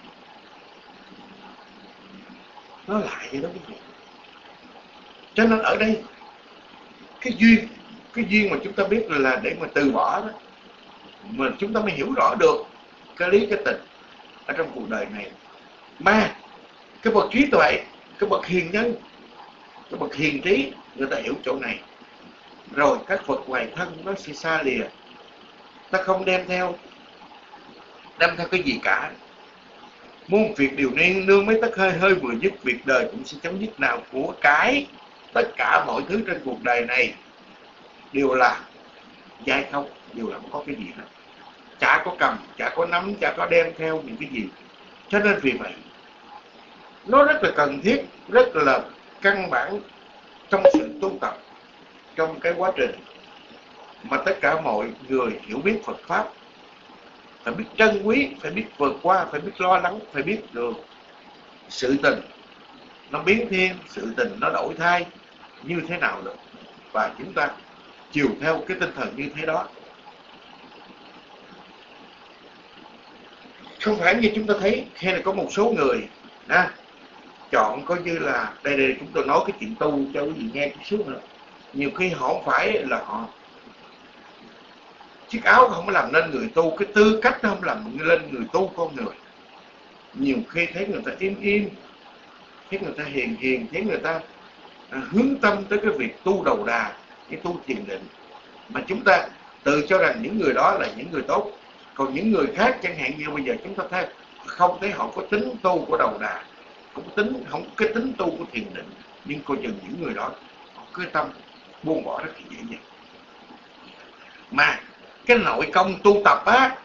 Nó lại vậy đó quý vị. Cho nên ở đây cái duyên mà chúng ta biết là để mà từ bỏ đó, mà chúng ta mới hiểu rõ được cái lý cái tình ở trong cuộc đời này. Mà cái bậc trí tuệ, cái bậc hiền nhân, cái bậc hiền trí, người ta hiểu chỗ này rồi, các vật ngoài thân nó sẽ xa lìa, ta không đem theo cái gì cả. Muôn việc điều nên nương mấy tấc hơi, hơi vừa dứt, việc đời cũng sẽ chấm dứt nào của cái. Tất cả mọi thứ trên cuộc đời này đều là dai không, đều là không có cái gì hết, chả có cầm, chả có nắm, chả có đem theo những cái gì. Cho nên vì vậy nó rất là cần thiết, rất là căn bản trong sự tu tập, trong cái quá trình mà tất cả mọi người hiểu biết Phật Pháp, phải biết trân quý, phải biết vượt qua, phải biết lo lắng, phải biết được sự tình nó biến thiên, sự tình nó đổi thay như thế nào được, và chúng ta chiều theo cái tinh thần như thế đó. Không phải như chúng ta thấy, hay là có một số người chọn coi như là đây chúng tôi nói cái chuyện tu cho quý vị nghe chút xíu nữa. Nhiều khi họ không phải là họ chiếc áo không có làm nên người tu, cái tư cách nó không làm lên người tu con người. Nhiều khi thấy người ta im, thấy người ta hiền, thấy người ta hướng tâm tới cái việc tu đầu đà, cái tu thiền định, mà chúng ta tự cho rằng những người đó là những người tốt. Còn những người khác chẳng hạn như bây giờ chúng ta thấy không thấy họ có tính tu của đầu đà, không cái tính tu của thiền định, nhưng coi chừng những người đó họ cái tâm buông bỏ rất là dễ dàng. Mà cái nội công tu tập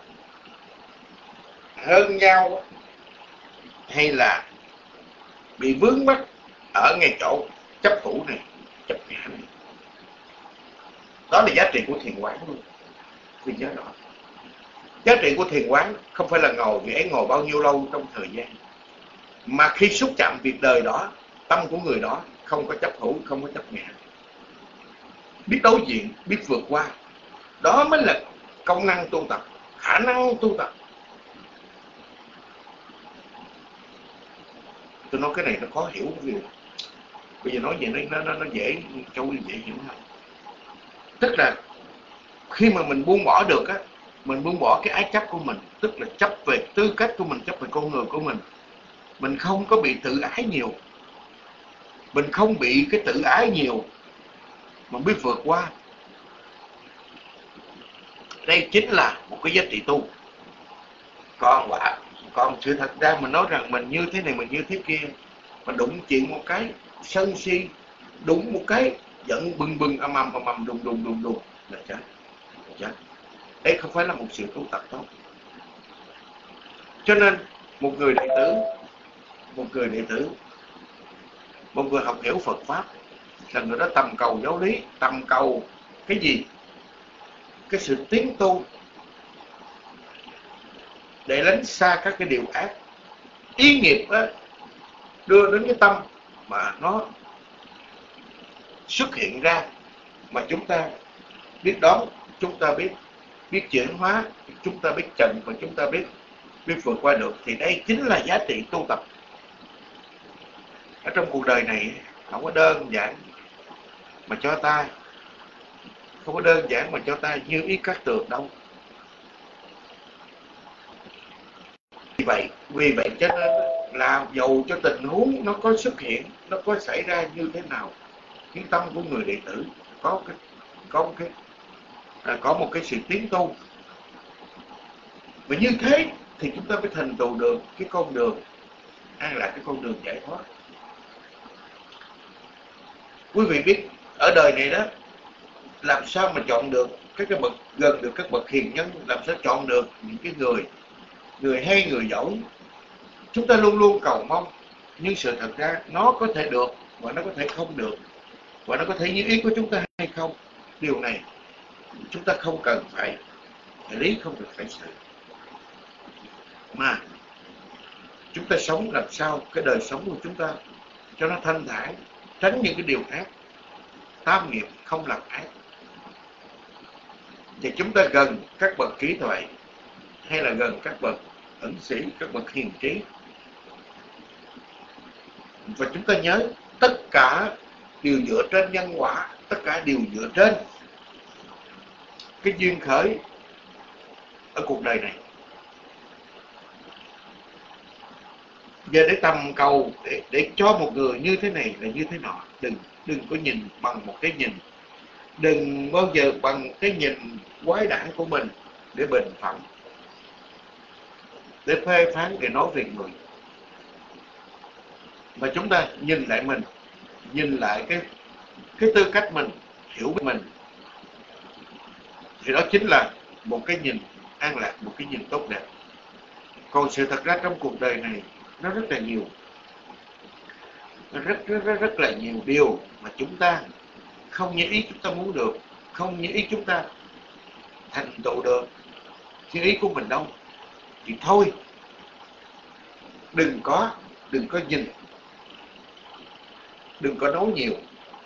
hơn nhau hay là bị vướng mắc ở ngay chỗ chấp thủ này, chấp ngã này, đó là giá trị của thiền quán luôn. Vì nhớ rõ, giá trị của thiền quán không phải là ngồi vì ấy ngồi bao nhiêu lâu trong thời gian, mà khi xúc chạm việc đời đó, tâm của người đó không có chấp thủ, không có chấp ngã, biết đối diện, biết vượt qua. Đó mới là công năng tu tập, khả năng tu tập. Tôi nói cái này nó khó hiểu vì bây giờ nói vậy nó dễ cho quý vị dễ hiểu hơn. Tức là khi mà mình buông bỏ được á, mình buông bỏ cái ái chấp của mình, tức là chấp về tư cách của mình, chấp về con người của mình không có bị tự ái nhiều, mình không bị cái tự ái nhiều mà biết vượt qua. Đây chính là một cái giá trị tu. Còn sự thật ra mình nói rằng mình như thế này, mình như thế kia, mà đụng chuyện một cái sân si, đụng một cái giận bừng ầm đùng là chết. Đây không phải là một sự tu tập tốt. Cho nên một người đệ tử, một người học hiểu Phật pháp là người đó tầm cầu giáo lý, tầm cầu cái gì? Cái sự tiến tu để lánh xa các cái điều ác. Ý nghiệp á, đưa đến cái tâm mà nó xuất hiện ra, mà chúng ta biết đón, chúng ta biết chuyển hóa, chúng ta biết chận và chúng ta biết vượt qua được, thì đây chính là giá trị tu tập. Ở trong cuộc đời này không có đơn giản mà cho ta, không có đơn giản mà cho ta như ý các tường đâu. Vì vậy cho nên là dầu cho tình huống nó có xuất hiện, nó có xảy ra như thế nào, cái tâm của người đệ tử có một cái sự tiến tu. Và như thế thì chúng ta mới thành tựu được cái con đường an lạc, cái con đường giải thoát. Quý vị biết ở đời này đó, làm sao mà chọn được các cái bậc, gần được các bậc hiền nhân, làm sao chọn được những cái người hay, người giỏi. Chúng ta luôn luôn cầu mong, nhưng sự thật ra nó có thể được và nó có thể không được, và nó có thể như ý của chúng ta hay không. Điều này chúng ta không cần phải lý, không cần phải sợ, mà chúng ta sống làm sao cái đời sống của chúng ta cho nó thanh thản, tránh những cái điều ác, tam nghiệp, không làm ác. Thì chúng ta gần các bậc trí tuệ, hay là gần các bậc ẩn sĩ, các bậc hiền trí. Và chúng ta nhớ tất cả đều dựa trên nhân quả, tất cả đều dựa trên cái duyên khởi ở cuộc đời này. Giờ để tầm cầu, để cho một người như thế này là như thế nọ, đừng có nhìn bằng một cái nhìn, đừng bao giờ bằng cái nhìn quái đản của mình để bình phẩm, để phê phán, để nói về người. Mà chúng ta nhìn lại mình, nhìn lại cái tư cách mình, hiểu mình, thì đó chính là một cái nhìn an lạc, một cái nhìn tốt đẹp. Còn sự thật ra trong cuộc đời này nó rất là nhiều, nó rất là nhiều điều mà chúng ta không như ý chúng ta muốn được, không như ý chúng ta thành tựu được như ý của mình đâu. Thì thôi, đừng có nhìn, đừng có nói nhiều.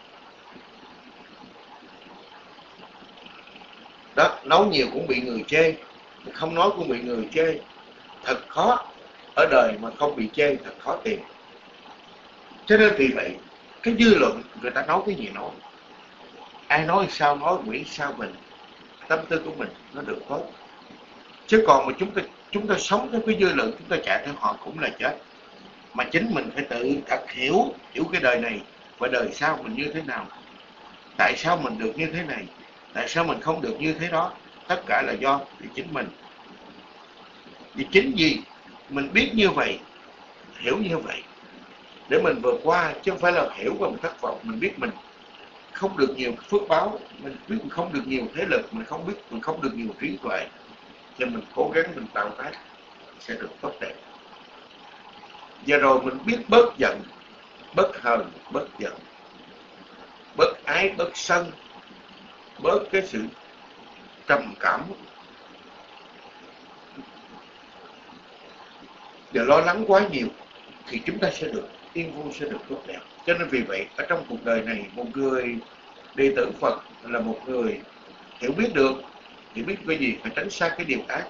Đó, nói nhiều cũng bị người chê, không nói cũng bị người chê. Thật khó, ở đời mà không bị chê thật khó tìm. Cho nên vì vậy, cái dư luận người ta nói cái gì nói, ai nói sao nói, miễn sao mình tâm tư của mình nó được tốt. Chứ còn mà chúng ta sống theo cái dư luận, chúng ta chạy theo họ cũng là chết. Mà chính mình phải tự thật hiểu cái đời này và đời sau mình như thế nào. Tại sao mình được như thế này, tại sao mình không được như thế đó. Tất cả là do chính mình. Vì chính vì mình biết như vậy, hiểu như vậy, để mình vượt qua, chứ không phải là hiểu và mình thất vọng. Mình biết mình không được nhiều phước báo, mình biết mình không được nhiều thế lực, mình không được nhiều trí tuệ, thì mình cố gắng mình tạo tác sẽ được tốt đẹp. Giờ rồi mình biết bớt giận, bớt hờn, bớt giận, bớt ái, bớt sân, bớt cái sự trầm cảm, giờ lo lắng quá nhiều, thì chúng ta sẽ được yên vui, sẽ được tốt đẹp. Cho nên vì vậy, ở trong cuộc đời này, một người đệ tử Phật là một người hiểu biết cái gì, phải tránh xa cái điều ác,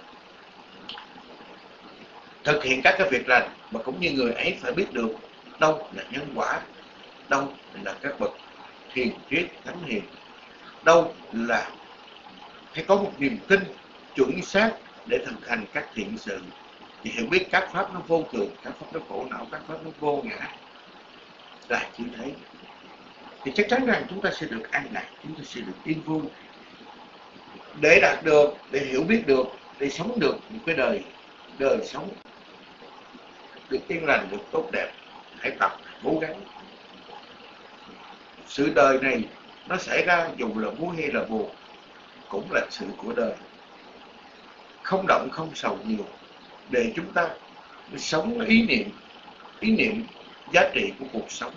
thực hiện các cái việc lành, mà cũng như người ấy phải biết được đâu là nhân quả, đâu là các bậc hiền triết thánh hiền, đâu là phải có một niềm tin chuẩn xác để thực hành các thiện sự. Thì hiểu biết các pháp nó vô thường, các pháp nó khổ não, các pháp nó vô ngã là như thế, thì chắc chắn rằng chúng ta sẽ được an lạc, chúng ta sẽ được yên vui. Để đạt được, để hiểu biết được, để sống được một cái đời sống được yên lành, được tốt đẹp, hãy tập, cố gắng. Sự đời này nó xảy ra dù là vui hay là buồn, cũng là sự của đời. Không động không sầu nhiều, để chúng ta sống ý niệm giá trị của cuộc sống,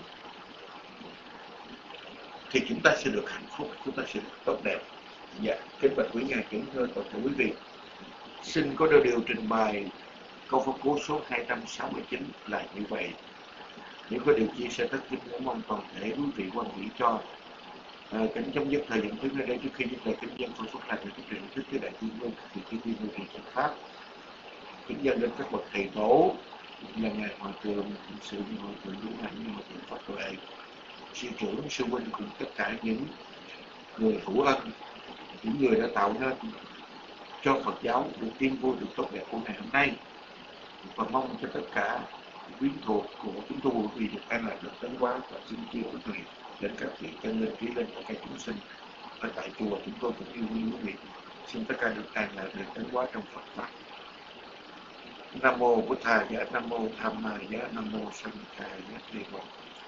thì chúng ta sẽ được hạnh phúc, chúng ta sẽ được tốt đẹp. Dạ, kính bạch quý ngài, kính thưa toàn thể quý vị, xin có điều trình bày câu pháp cú số 269 là như vậy. Những có điều chia sẻ tất kính cũng mong toàn thể quý vị quan hỷ cho. Kính chấm dứt thời gian thứ nơi đây, trước khi những lời kính dân phân phúc lại về cái truyền thức cái đại tiên luôn thì cái tiên môi trường chân pháp. Kính dân đến các bậc thầy tổ là ngài hòa thượng sự hòa thượng đúng hạnh, hòa thượng Pháp Tuệ, sư trưởng, sư huynh cùng tất cả những người hữu ân, những người đã tạo nên cho Phật giáo được yên vui, được tốt đẹp của ngày hôm nay, và mong cho tất cả quyến thuộc của chúng tôi vì được an lạc, được tấn hóa, và xin chia quý vị đến các vị chân linh, trí linh, tất cả chúng sinh ở tại chùa chúng tôi cũng yêu quý vị, xin tất cả được an lạc, được tấn hóa trong Phật pháp. Nam mô Bụt Thầy Giá, Nam mô Tham Ma Giá, Nam mô Sanh Khai Giá Liên Quan.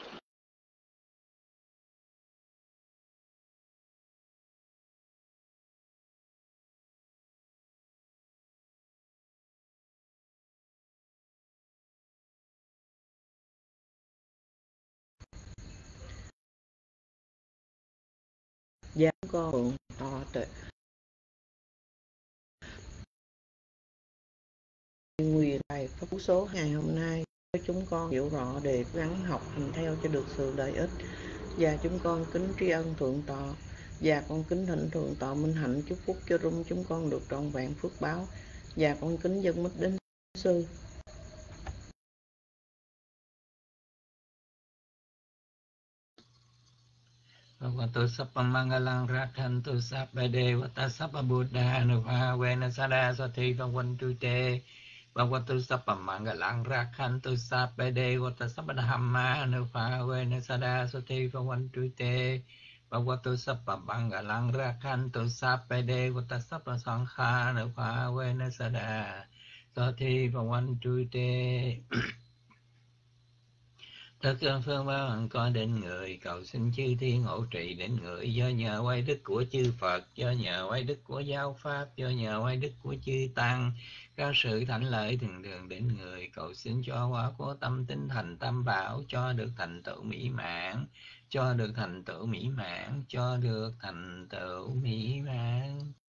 Dạ con to tuệ nguyện bài pháp cú số ngày hôm nay cho chúng con hiểu rõ để gắng học hành theo cho được sự lợi ích. Và chúng con kính tri ân thượng tọa, và con kính thỉnh thượng tọa minh hạnh chúc phúc cho chúng con được trọn vẹn phước báo, và con kính dâng mít đến sư.
Bhagavato Sappa Mangalang Rakhantu Sappa Devata Sappa Buddha Nupavena Sada Sati Bhavantu Te. Bhagavato Sappa Mangalang Rakhantu Sappa Devata Sappa Dhamma Nupavena Sada Sati Bhavantu Te. Bhagavato Sappa Mangalang Rakhantu Sappa Devata Sappa Sankha Nupavena Sada Sati Bhavantu Te. Tất phương báo có đến người, cầu xin chư thiên hộ trì đến người, do nhờ oai đức của chư Phật, do nhờ oai đức của giáo pháp, do nhờ oai đức của chư tăng, có sự thảnh lợi thường thường đến người, cầu xin cho quả của tâm tinh thành tam bảo, cho được thành tựu mỹ mãn, cho được thành tựu mỹ mãn, cho được thành tựu mỹ mãn.